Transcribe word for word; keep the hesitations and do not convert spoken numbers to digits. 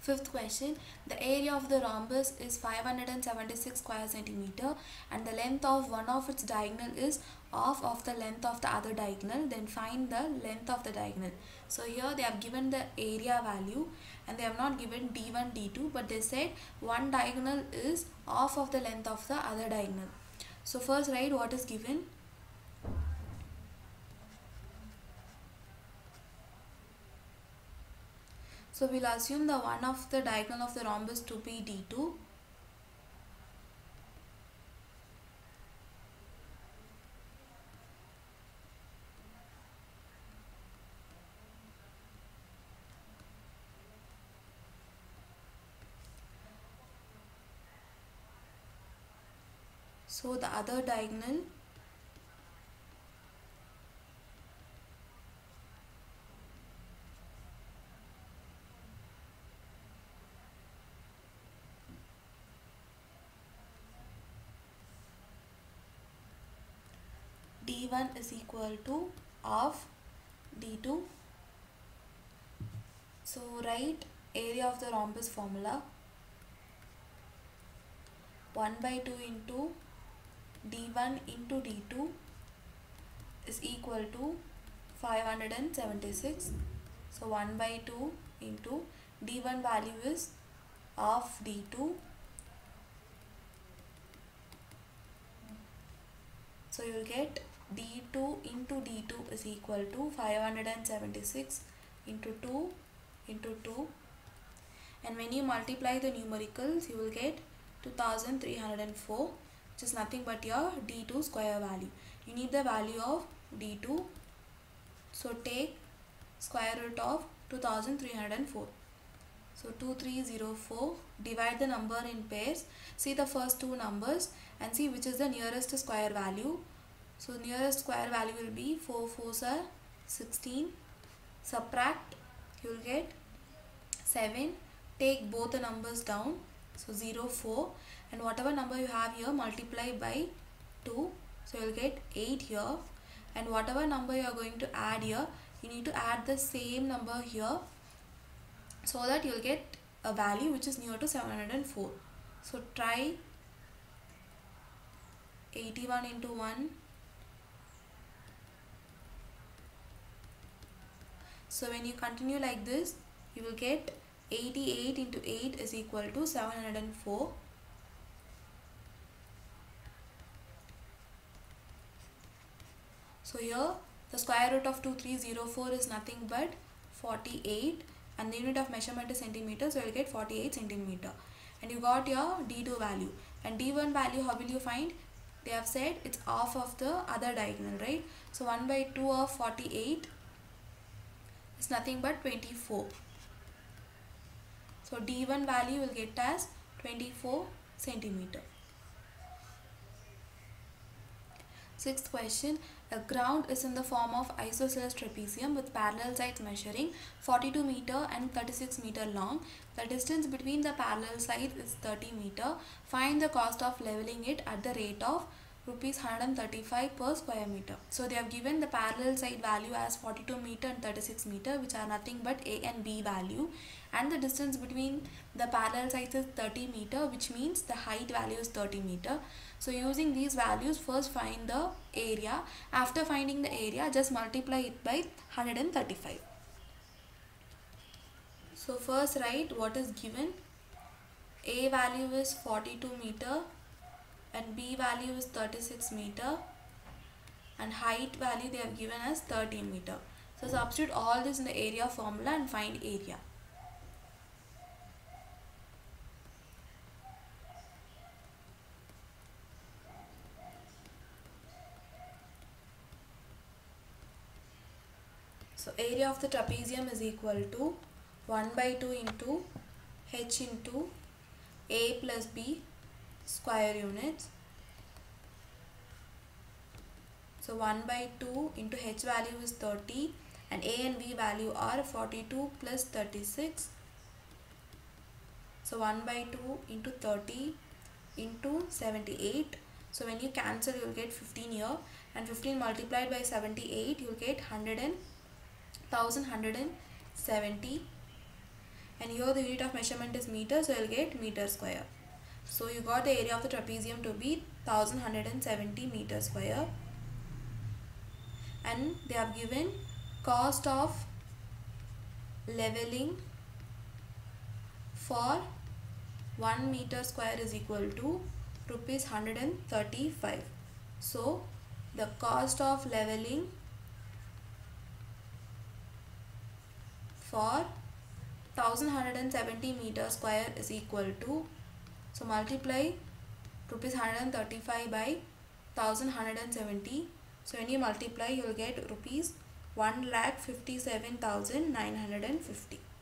Fifth question, the area of the rhombus is five hundred seventy-six square centimeter and the length of one of its diagonal is half of the length of the other diagonal. Then find the length of the diagonal. So here they have given the area value and they have not given d one, d two, but they said one diagonal is half of the length of the other diagonal. So first write what is given. So we'll assume the one of the diagonal of the rhombus to be d two. So the other diagonal d one is equal to half d two. So write area of the rhombus formula, one by two into d one into d two is equal to five hundred seventy-six. So one by two into d one value is half d two. So you will get d two into d two is equal to five hundred seventy-six into two into two, and when you multiply the numericals you will get two thousand three hundred four, which is nothing but your d two square value. You need the value of d two, so take square root of two thousand three hundred four. So two thousand three hundred four, divide the number in pairs, see the first two numbers and see which is the nearest square value. So nearest square value will be four fours are sixteen, subtract, you will get seven, take both the numbers down, so zero, four, and whatever number you have here multiply by two, so you will get eight here, and whatever number you are going to add here, you need to add the same number here so that you will get a value which is near to seven hundred four. So try eighty-one into one. So when you continue like this, you will get eighty-eight into eight is equal to seven hundred four. So here the square root of two thousand three hundred four is nothing but forty-eight, and the unit of measurement is centimeter, so you will get forty-eight centimeter. And you got your d two value. And d one value, how will you find? They have said it's half of the other diagonal, right? So one by two of forty-eight is nothing but twenty-four. So d one value will get as twenty-four centimeter. Sixth question, a ground is in the form of isosceles trapezium with parallel sides measuring forty-two meter and thirty-six meter long. The distance between the parallel sides is thirty meter. Find the cost of leveling it at the rate of rupees one hundred thirty-five per square meter. So they have given the parallel side value as forty-two meter and thirty-six meter, which are nothing but A and B value, and the distance between the parallel sides is thirty meter, which means the height value is thirty meter. So using these values, first find the area. After finding the area, just multiply it by one hundred thirty-five. So first write what is given. A value is forty-two meter and B value is thirty-six meter, and height value they have given as thirty meter. So substitute all this in the area formula and find area. So area of the trapezium is equal to one by two into h into a plus b square units. So one by two into h value is thirty and a and b value are forty-two plus thirty-six. So one by two into thirty into seventy-eight. So when you cancel, you will get fifteen here, and fifteen multiplied by seventy-eight, you will get one hundred and one thousand one hundred seventy. and here the unit of measurement is meter, so you'll get meter square. So you got the area of the trapezium to be one thousand one hundred seventy meter square, and they have given cost of leveling for one meter square is equal to rupees one hundred thirty-five. So the cost of leveling for one thousand one hundred seventy meter square is equal to, so multiply rupees one hundred thirty-five by one thousand one hundred seventy. So when you multiply, you will get rupees one lakh fifty-seven thousand nine hundred fifty.